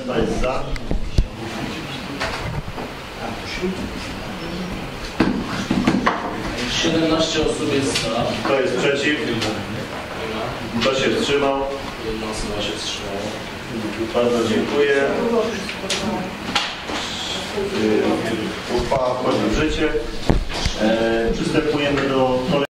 Kto jest za? Siedemnaście osób jest za. Kto jest przeciw? Kto się wstrzymał? Jedna osoba się wstrzymała. Bardzo dziękuję. Uchwała wchodzi w życie. Przystępujemy do kolejnego.